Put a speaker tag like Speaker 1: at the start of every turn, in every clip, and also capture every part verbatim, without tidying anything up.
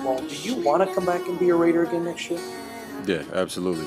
Speaker 1: football, do you want to come back and be a Raider again next year?
Speaker 2: Yeah, absolutely.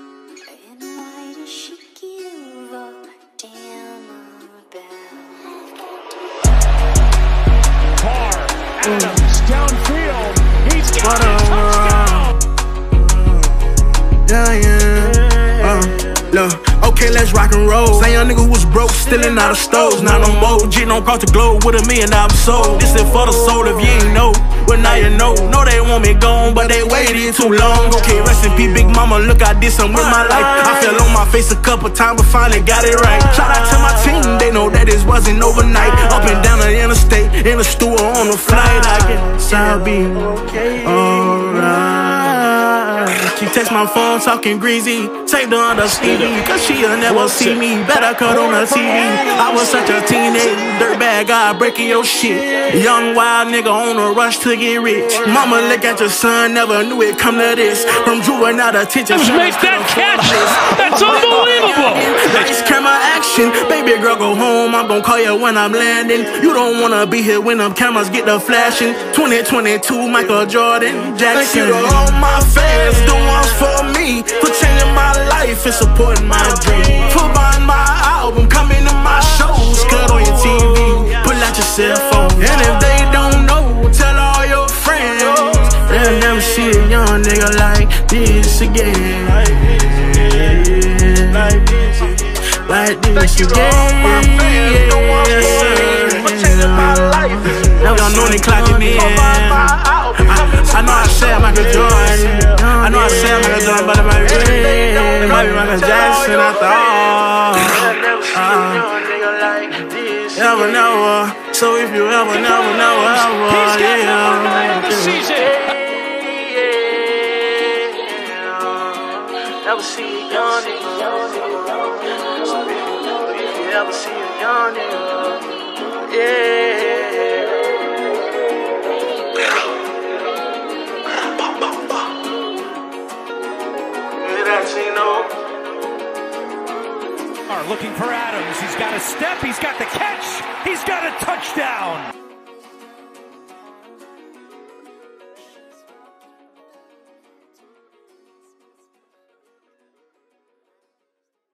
Speaker 3: Adams downfield. He's got a touchdown.
Speaker 4: Yeah, yeah. Uh, look, okay, let's rock and roll. Say young nigga who was broke, stealing out of stores. Not no more. G don't cross the globe with a million dollar soul. This is for the soul if you ain't know. Well, now you know. Know they want me gone, but they waited too long. Okay, rest in peace, big mama. Look, I did something with my life. I fell on my face a couple times, but finally got it right. Shout out to my team. They know that this wasn't overnight. Up and down the interstate, in the store, on the flight. I guess I'll be alright. She text my phone talking greasy. Saved her under Stevie, cause she'll never see me. Better cut on her T V. I was such a teenage dirtbag guy breaking your shit. Young wild nigga on a rush to get rich. Mama look at your son, never knew it come to this. From juvenile detention.
Speaker 3: Just make that catch. That's unbelievable.
Speaker 4: Nice camera action. Baby girl, go home. I'm gonna call you when I'm landing. You don't wanna be here when them cameras get the flashing. twenty twenty-two, Michael Jordan, Jackson. Thank you to all my fans, the ones for me, for changing my life and supporting my dream. For buying my album, coming to my shows. Cut on your T V, pull out your cell phone. And if they don't know, tell all your friends. They'll never see a young nigga like this again. Like this again. Like this again. Yes, sir. Y'all know they clocking in. I, I know I said Michael Jordan. I know I said Michael Jordan, but it might be, it might be Michael Jackson after all. Uh, never, never. So if you ever, never, never, ever, yeah. Never see a young nigga. If you ever see a young nigga, yeah.
Speaker 3: Looking for Adams. He's got a step. He's got the catch. He's got a touchdown.